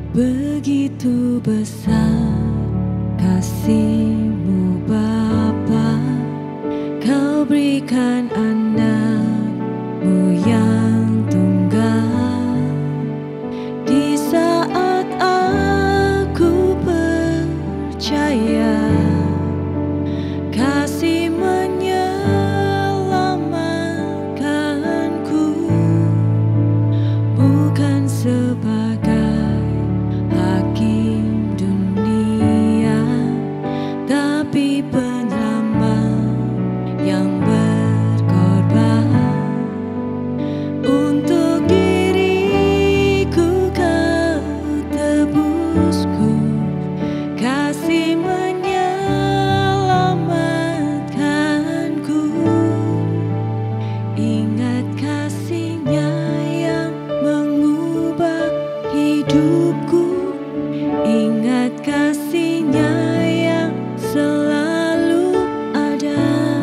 Begitu besar kasih-Mu Bapa, Kau berikan anak-Mu yang tunggal. Di saat aku percaya kasih menyelamatkanku, bukan sebagai hakim dunia, tapi penyelamat yang berkorban. Untuk diriku Kau tebusku, kasih menyelamatkanku. Ingat kasih-Nya yang mengubah hidupku, ingat kasih-Nya yang selalu ada.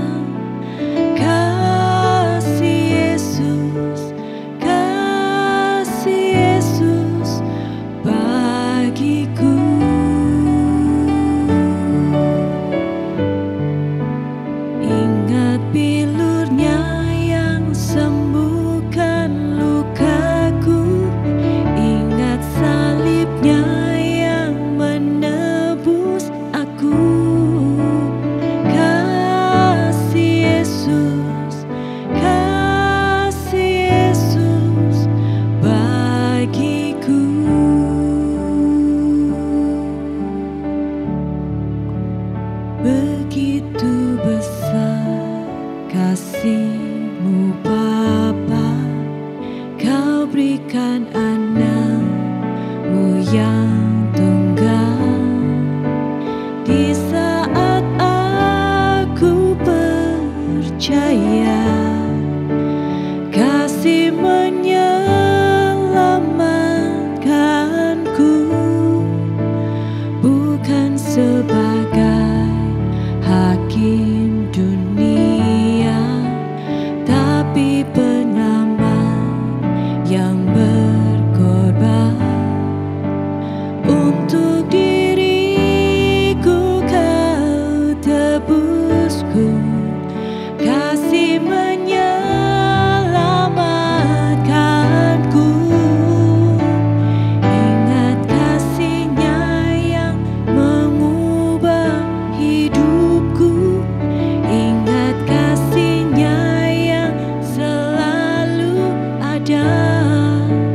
Kasih Yesus bagiku. Ingat bilur-Nya yang sembuhkan lukaku, ingat salib-Nya yang menebus aku. Kasih Yesus bagiku. Begitu besar kasih-Mu Bapa, Kau berikan anak-Mu yang tunggal. Di saat aku percaya kasih menyelamatkanku, bukan sebagai hakim dunia, tapi penyelamat yang berkorban. Untuk diriku Kau tebusku, kasih menyelamatkanku. Ingat kasih-Nya yang mengubah hidupku, ingat kasih-Nya yang selalu ada.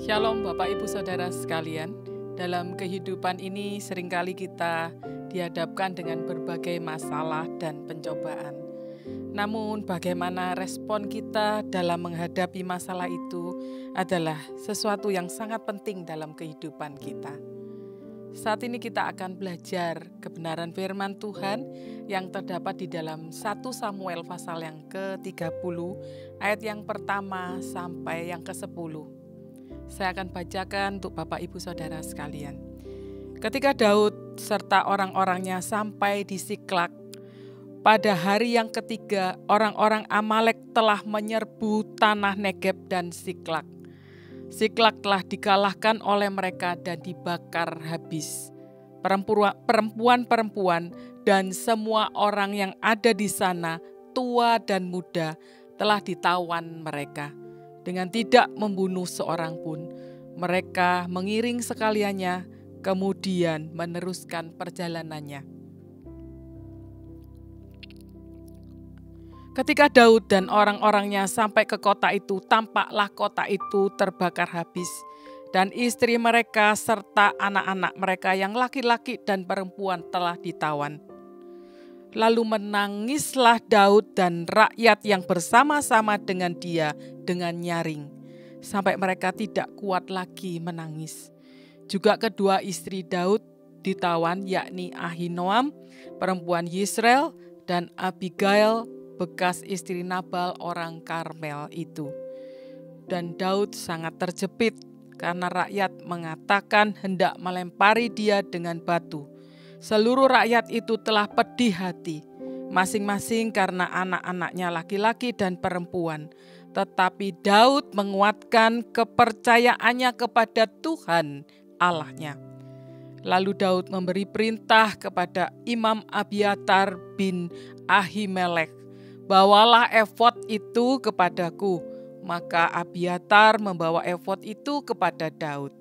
Shalom Bapak Ibu Saudara sekalian. Dalam kehidupan ini seringkali kita dihadapkan dengan berbagai masalah dan pencobaan. Namun bagaimana respon kita dalam menghadapi masalah itu adalah sesuatu yang sangat penting dalam kehidupan kita. Saat ini kita akan belajar kebenaran firman Tuhan yang terdapat di dalam 1 Samuel pasal yang ke-30 ayat yang pertama sampai yang ke-10. Saya akan bacakan untuk Bapak Ibu Saudara sekalian. Ketika Daud serta orang-orangnya sampai di Siklak, pada hari yang ketiga orang-orang Amalek telah menyerbu tanah Negeb dan Siklak. Siklak telah dikalahkan oleh mereka dan dibakar habis. Perempuan-perempuan dan semua orang yang ada di sana, tua dan muda, telah ditawan mereka. Dengan tidak membunuh seorang pun, mereka mengiring sekaliannya, kemudian meneruskan perjalanannya. Ketika Daud dan orang-orangnya sampai ke kota itu, tampaklah kota itu terbakar habis, dan istri mereka serta anak-anak mereka yang laki-laki dan perempuan telah ditawan. Lalu menangislah Daud dan rakyat yang bersama-sama dengan dia dengan nyaring, sampai mereka tidak kuat lagi menangis. Juga kedua istri Daud ditawan, yakni Ahinoam, perempuan Yisrael, dan Abigail, bekas istri Nabal orang Karmel itu. Dan Daud sangat terjepit karena rakyat mengatakan hendak melempari dia dengan batu. Seluruh rakyat itu telah pedih hati, masing-masing karena anak-anaknya laki-laki dan perempuan. Tetapi Daud menguatkan kepercayaannya kepada Tuhan Allahnya. Lalu Daud memberi perintah kepada Imam Abiatar bin Ahimelek, "Bawalah efod itu kepadaku." Maka Abiatar membawa efod itu kepada Daud.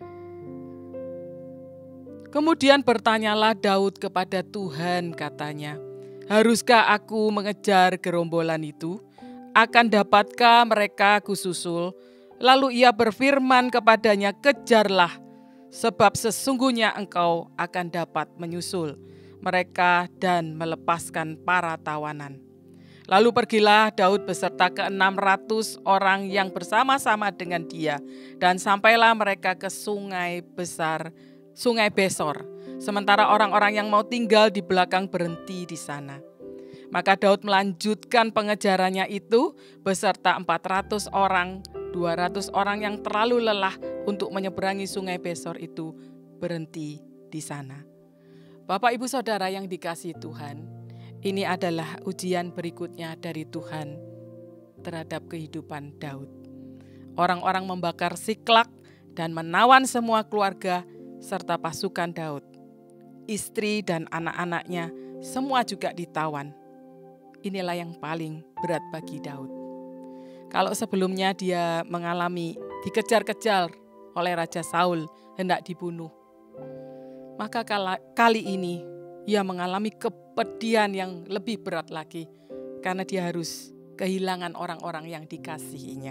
Kemudian bertanyalah Daud kepada Tuhan, katanya, "Haruskah aku mengejar gerombolan itu? Akan dapatkah mereka kususul?" Lalu ia berfirman kepadanya, "Kejarlah, sebab sesungguhnya engkau akan dapat menyusul mereka dan melepaskan para tawanan." Lalu pergilah Daud beserta ke-600 orang yang bersama-sama dengan dia, dan sampailah mereka ke Sungai Besor, sementara orang-orang yang mau tinggal di belakang berhenti di sana. Maka Daud melanjutkan pengejarannya itu beserta 400 orang, 200 orang yang terlalu lelah untuk menyeberangi Sungai Besor itu berhenti di sana. Bapak Ibu Saudara yang dikasihi Tuhan, ini adalah ujian berikutnya dari Tuhan terhadap kehidupan Daud. Orang-orang membakar Siklak dan menawan semua keluarga serta pasukan Daud. Istri dan anak-anaknya semua juga ditawan. Inilah yang paling berat bagi Daud. Kalau sebelumnya dia mengalami dikejar-kejar oleh Raja Saul hendak dibunuh, maka kali ini ia mengalami kepedihan yang lebih berat lagi karena dia harus kehilangan orang-orang yang dikasihinya.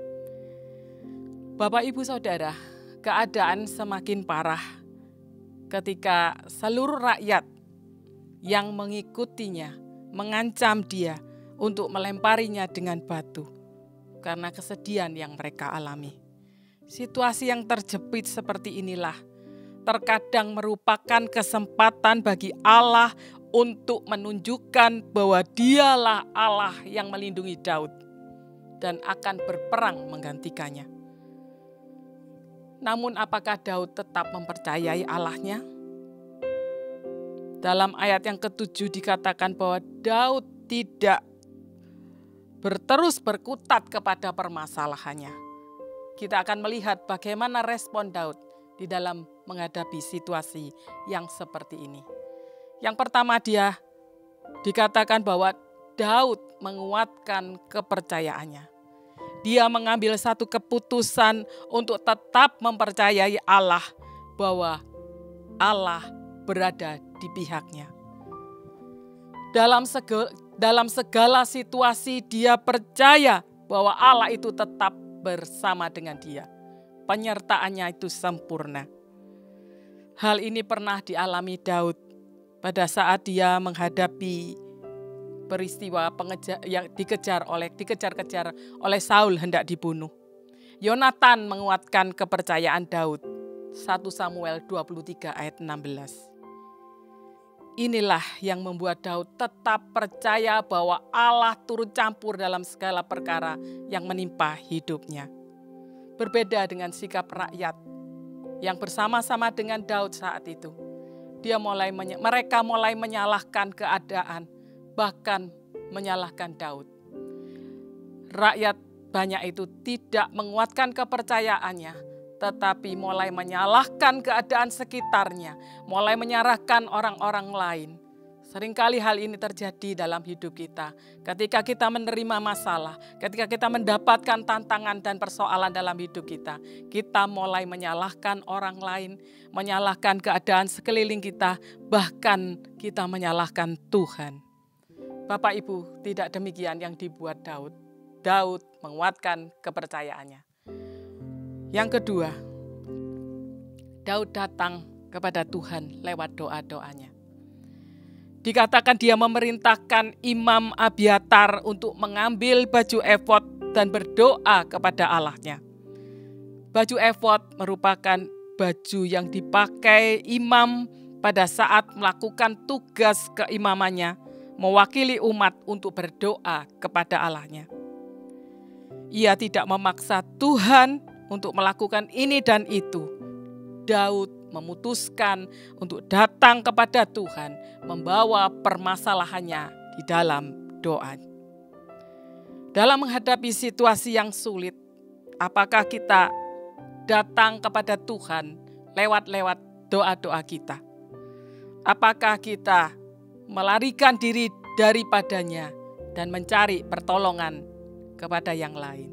Bapak Ibu Saudara, keadaan semakin parah ketika seluruh rakyat yang mengikutinya mengancam dia untuk melemparinya dengan batu karena kesedihan yang mereka alami. Situasi yang terjepit seperti inilah terkadang merupakan kesempatan bagi Allah untuk menunjukkan bahwa Dialah Allah yang melindungi Daud dan akan berperang menggantikannya. Namun apakah Daud tetap mempercayai Allahnya? Dalam ayat yang ke-7 dikatakan bahwa Daud tidak berkutat kepada permasalahannya. Kita akan melihat bagaimana respon Daud di dalam menghadapi situasi yang seperti ini. Yang pertama, dia dikatakan bahwa Daud menguatkan kepercayaannya. Dia mengambil satu keputusan untuk tetap mempercayai Allah, bahwa Allah berada di pihaknya. Dalam segala situasi dia percaya bahwa Allah itu tetap bersama dengan dia. penyertaannya itu sempurna. Hal ini pernah dialami Daud pada saat dia menghadapi peristiwa yang dikejar-kejar oleh Saul hendak dibunuh. Yonatan menguatkan kepercayaan Daud. 1 Samuel 23 ayat 16. Inilah yang membuat Daud tetap percaya bahwa Allah turut campur dalam segala perkara yang menimpa hidupnya. Berbeda dengan sikap rakyat yang bersama-sama dengan Daud saat itu. Mereka mulai menyalahkan keadaan, bahkan menyalahkan Daud. Rakyat banyak itu tidak menguatkan kepercayaannya, tetapi mulai menyalahkan keadaan sekitarnya, mulai menyalahkan orang-orang lain. Seringkali hal ini terjadi dalam hidup kita. Ketika kita menerima masalah, ketika kita mendapatkan tantangan dan persoalan dalam hidup kita mulai menyalahkan orang lain, menyalahkan keadaan sekeliling kita, bahkan kita menyalahkan Tuhan. Bapak Ibu, tidak demikian yang dibuat Daud. Daud menguatkan kepercayaannya. Yang kedua, Daud datang kepada Tuhan lewat doa-doanya. Dikatakan dia memerintahkan Imam Abiatar untuk mengambil baju efod dan berdoa kepada Allahnya. Baju efod merupakan baju yang dipakai imam pada saat melakukan tugas keimamannya, mewakili umat untuk berdoa kepada Allahnya. Ia tidak memaksa Tuhan untuk melakukan ini dan itu. Daud memutuskan untuk datang kepada Tuhan, membawa permasalahannya di dalam doa. Dalam menghadapi situasi yang sulit, apakah kita datang kepada Tuhan lewat doa-doa kita? Apakah kita melarikan diri daripadanya dan mencari pertolongan kepada yang lain?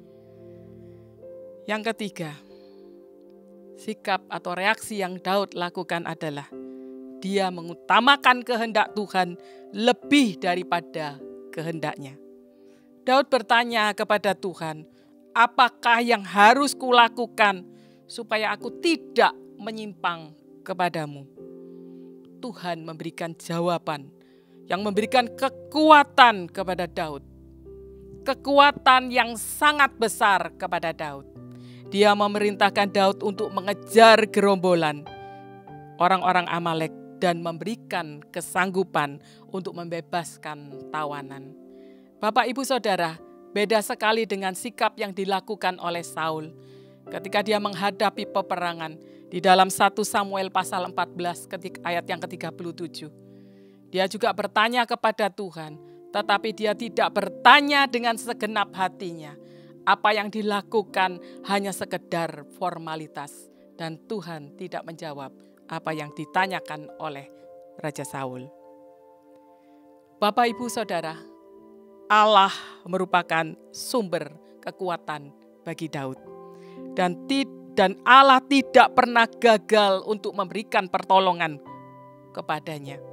Yang ketiga, sikap atau reaksi yang Daud lakukan adalah dia mengutamakan kehendak Tuhan lebih daripada kehendaknya. Daud bertanya kepada Tuhan, apakah yang harus kulakukan supaya aku tidak menyimpang kepadamu? Tuhan memberikan jawaban yang memberikan kekuatan kepada Daud. Kekuatan yang sangat besar kepada Daud. Dia memerintahkan Daud untuk mengejar gerombolan orang-orang Amalek dan memberikan kesanggupan untuk membebaskan tawanan. Bapak, Ibu, Saudara, beda sekali dengan sikap yang dilakukan oleh Saul ketika dia menghadapi peperangan di dalam 1 Samuel pasal 14 ayat yang ke-37. Dia juga bertanya kepada Tuhan, tetapi dia tidak bertanya dengan segenap hatinya. Apa yang dilakukan hanya sekedar formalitas dan Tuhan tidak menjawab apa yang ditanyakan oleh Raja Saul. Bapak, Ibu, Saudara, Allah merupakan sumber kekuatan bagi Daud. Dan Allah tidak pernah gagal untuk memberikan pertolongan kepadanya.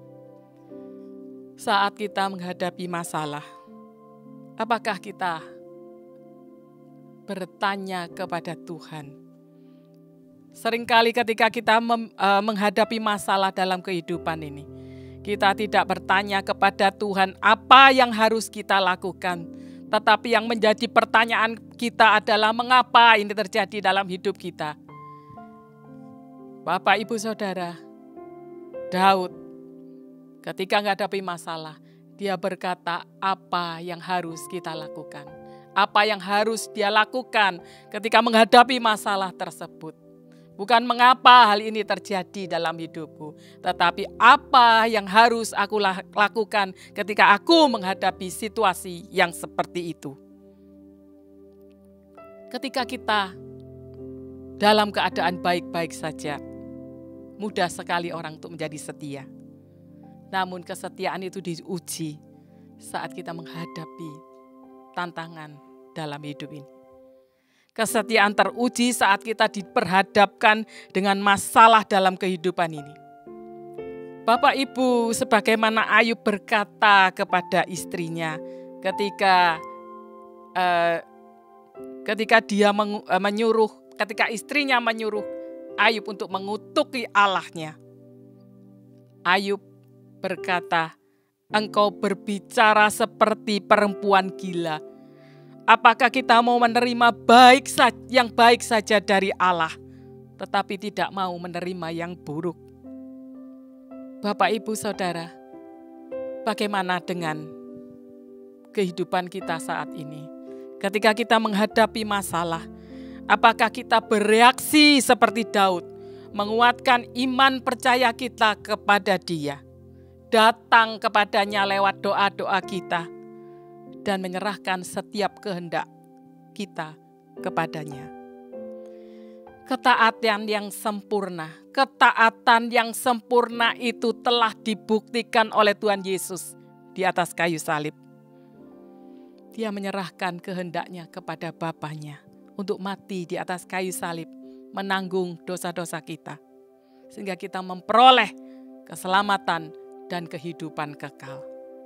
Saat kita menghadapi masalah, apakah kita bertanya kepada Tuhan? Seringkali ketika kita menghadapi masalah dalam kehidupan ini, kita tidak bertanya kepada Tuhan apa yang harus kita lakukan. Tetapi yang menjadi pertanyaan kita adalah mengapa ini terjadi dalam hidup kita. Bapak, Ibu, Saudara, Daud ketika menghadapi masalah, dia berkata apa yang harus kita lakukan. Apa yang harus dia lakukan ketika menghadapi masalah tersebut. Bukan mengapa hal ini terjadi dalam hidupku, tetapi apa yang harus aku lakukan ketika aku menghadapi situasi yang seperti itu. Ketika kita dalam keadaan baik-baik saja, mudah sekali orang untuk menjadi setia. Namun kesetiaan itu diuji saat kita menghadapi tantangan dalam hidup ini. Kesetiaan teruji saat kita diperhadapkan dengan masalah dalam kehidupan ini. Bapak, Ibu, sebagaimana Ayub berkata kepada istrinya ketika dia menyuruh ketika istrinya menyuruh Ayub untuk mengutuki Allahnya. Ayub berkata, "Engkau berbicara seperti perempuan gila. Apakah kita mau menerima yang baik saja dari Allah, tetapi tidak mau menerima yang buruk?" Bapak, Ibu, Saudara, bagaimana dengan kehidupan kita saat ini? Ketika kita menghadapi masalah, apakah kita bereaksi seperti Daud, menguatkan iman percaya kita kepada Dia, datang kepadanya lewat doa-doa kita, dan menyerahkan setiap kehendak kita kepadanya? Ketaatan yang sempurna itu telah dibuktikan oleh Tuhan Yesus di atas kayu salib. Dia menyerahkan kehendaknya kepada Bapanya untuk mati di atas kayu salib, menanggung dosa-dosa kita, sehingga kita memperoleh keselamatan dan kehidupan kekal.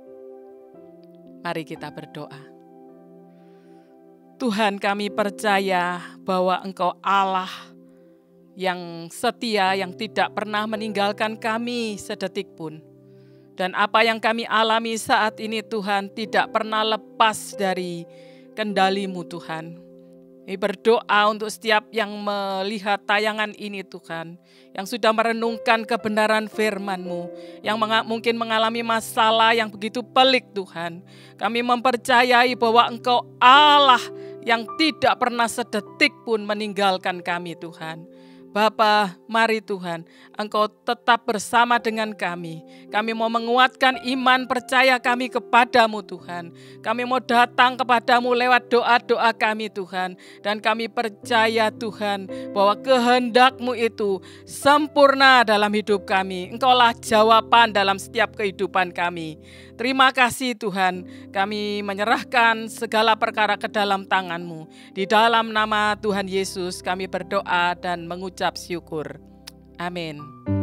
Mari kita berdoa. Tuhan, kami percaya bahwa Engkau Allah yang setia, yang tidak pernah meninggalkan kami sedetik pun. Dan apa yang kami alami saat ini, Tuhan, tidak pernah lepas dari kendali-Mu, Tuhan. Kami berdoa untuk setiap yang melihat tayangan ini, Tuhan, yang sudah merenungkan kebenaran firman-Mu, yang mungkin mengalami masalah yang begitu pelik, Tuhan. Kami mempercayai bahwa Engkau Allah yang tidak pernah sedetik pun meninggalkan kami, Tuhan. Bapa, mari Tuhan, Engkau tetap bersama dengan kami. Kami mau menguatkan iman percaya kami kepadamu, Tuhan. Kami mau datang kepadamu lewat doa-doa kami, Tuhan. Dan kami percaya, Tuhan, bahwa kehendak-Mu itu sempurna dalam hidup kami. Engkaulah jawaban dalam setiap kehidupan kami. Terima kasih, Tuhan. Kami menyerahkan segala perkara ke dalam tangan-Mu. Di dalam nama Tuhan Yesus kami berdoa dan mengucap syukur. Amin.